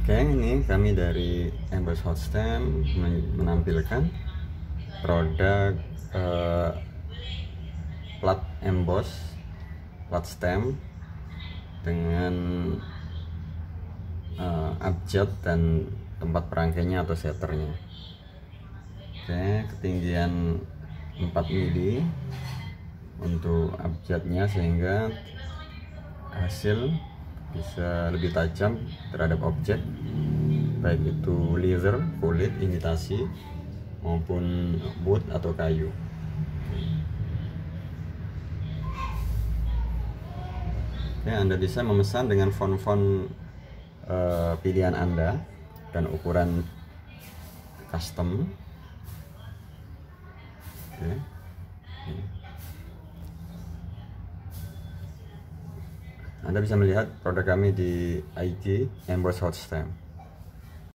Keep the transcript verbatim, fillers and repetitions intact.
Oke, ini kami dari Emboss Hot Stamp menampilkan produk eh, plat emboss, plat stamp dengan eh, abjad dan tempat perangkainya atau setternya. Oke, ketinggian empat mili untuk abjadnya sehingga hasil bisa lebih tajam terhadap objek, baik itu leather, kulit, imitasi maupun wood atau kayu. Oke, Anda bisa memesan dengan font-font uh, pilihan Anda dan ukuran custom. Oke. Anda bisa melihat produk kami di I G Emboss Hot Stamp.